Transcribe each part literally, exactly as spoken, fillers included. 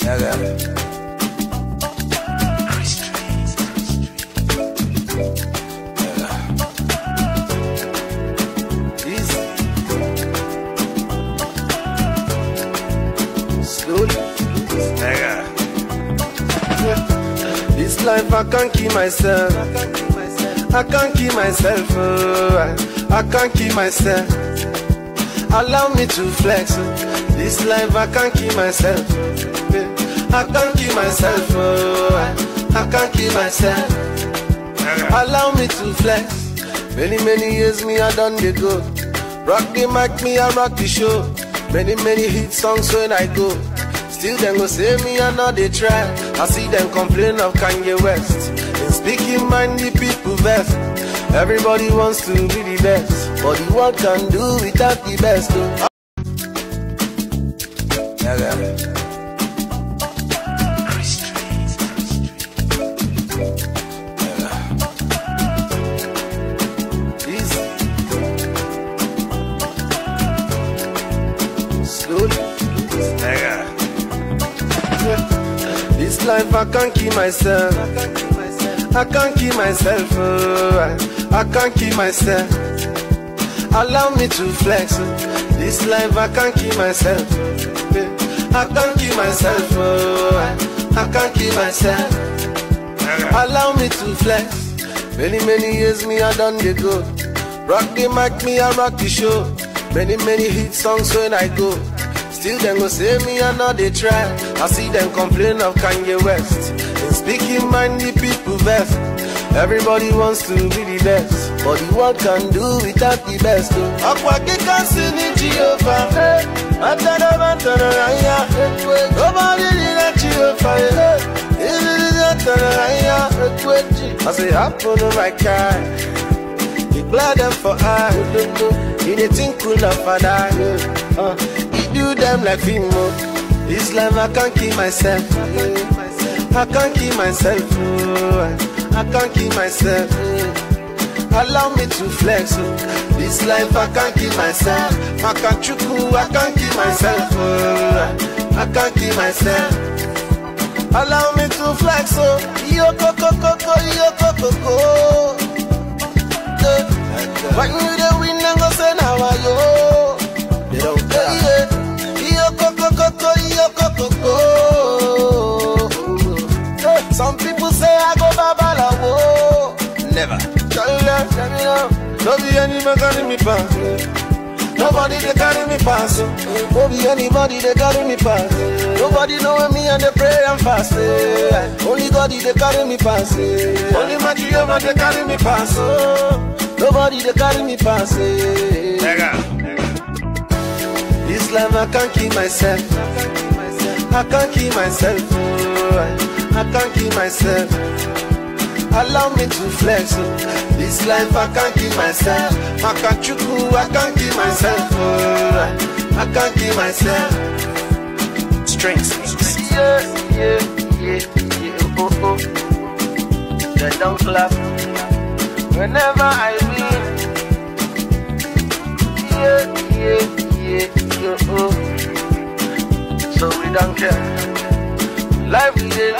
This life I can't keep myself. I can't keep myself. Oh, I can't keep myself. Allow me to flex. This life I can't keep myself. I can't keep myself. Oh, I can't keep myself. Allow me to flex. Many many years me I done the go. Rock the mic, me I rock the show. Many many hit songs when I go. Still them go say me and now they try. I see them complain of Kanye West. In speaking mind the people best. Everybody wants to be the best, but the world can do without the best. Oh. Yeah, yeah. This life I can't keep myself. I can't keep myself. Oh, I can't keep myself. Allow me to flex. This life I can't keep myself. I can't keep myself. Oh, I can't keep myself. Allow me to flex. Many many years me I done the go. Rock the mic, me I rock the show. Many many hit songs when I go. Still them go say me and now they try. I see them complain of Kanye West. In speaking mind the people best. Everybody wants to be the best, but the world can do without the best. Akwake can sing in Jehovah. Nobody did that Jehovah. I say happen to my car. He glad them for I. He they think cool enough for that. Do them like Fimo. This life I can't keep myself. I can't keep myself. I can't keep myself. Allow me to flex. This life I can't keep myself. I can't chuku. I can't keep myself. I can't keep myself. Allow me to flex. Yo coco coco yo coco coco. When you the win and go say now yo. They don't care. Some people say I go babalawo. Never. Let me know. Don't be any man carry me pass. Nobody they carry me pass. Don't be anybody they carry me pass. Nobody know me and they pray and fast. Only God they carry me pass. Only my Jehovah they carry me pass. Nobody they carry me pass. This life I can't keep myself. I can't keep myself. Oh, I can't keep myself. Allow me to flex. This life I can't keep myself. I can't chuku. I can't keep myself. Oh, I can't keep myself. Strengths. Yeah, yeah, yeah, yeah. Oh, oh. They don't clap whenever I win. Yeah, yeah. Yeah, yeah, oh. So we don't care. Life we live.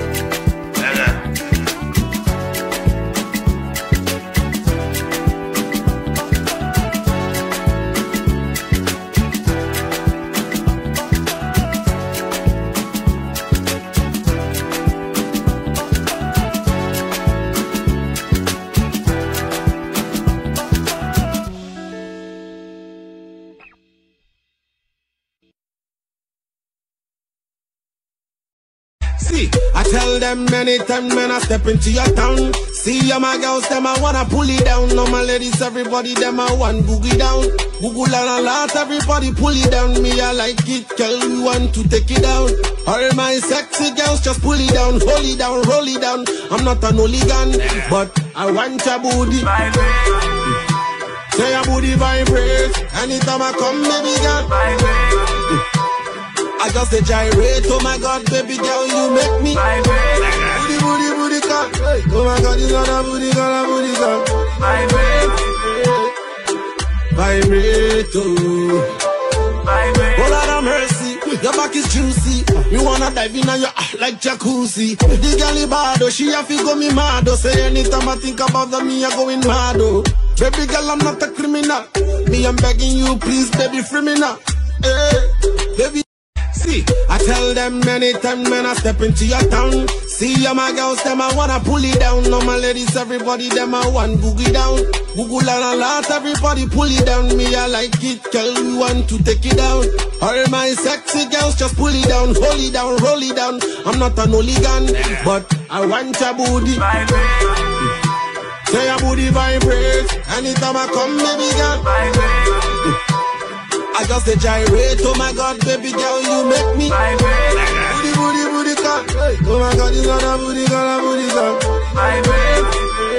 I tell them many times when I step into your town. See ya my girls, them I wanna pull it down. No my ladies, everybody, them I want boogie down. Google and a lot, everybody pull it down. Me I like it, girl, we want to take it down. All my sexy girls just pull it down, hold it down, roll it down. I'm not an hooligan, but I want your booty. Say your booty vibrate. Anytime I come, baby girl, vibrate. I just a gyrate, oh my God, baby girl, you make me vibrate. Booty, booty, booty, girl. Oh my God, it's not a booty, girl, a booty, girl. Vibrate, vibrate, oh. Vibrate. Oh Lord have mercy, your back is juicy. Me wanna dive in on your ah, like jacuzzi. The girl bad, oh, she have to go me mad. Oh, say anytime I think about them, me I going mad. Oh, baby girl, I'm not a criminal. Me, I'm begging you, please, baby, free me now. Hey, baby. See, I tell them many times when I step into your town. See, all my girls, them I wanna pull it down. All my ladies, everybody, them I want boogie down. Google and a lot, everybody pull it down. Me, I like it, girl, we want to take it down. All my sexy girls, just pull it down, hold it down, roll it down. I'm not an hooligan, but I want your booty. Say your booty vibrate. Anytime I come, baby girl, vibrate. I just a gyrate, oh my God, baby girl, you make me vibrate. Booty, booty, booty, cut. Oh my God, you got a booty, got a booty, cut. Vibrate,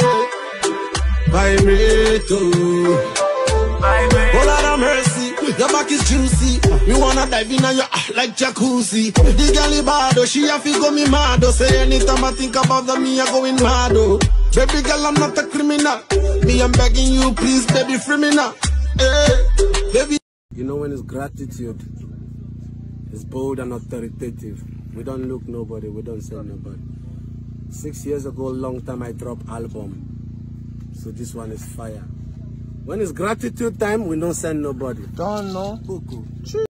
vibrate, oh. Vibrate. Oh Lord have mercy, your back is juicy. You wanna dive in on your ah, like jacuzzi. The girl bad, oh, she have to go me mad. Oh, say anytime I think about them, me I going mad. Oh, baby girl, I'm not a criminal. Me, I'm begging you, please, baby, free me now. Hey, baby. You know when it's gratitude, it's bold and authoritative. We don't look nobody, we don't send nobody. Six years ago, long time I dropped album. So this one is fire. When it's gratitude time, we don't send nobody. Don't know. Cuckoo.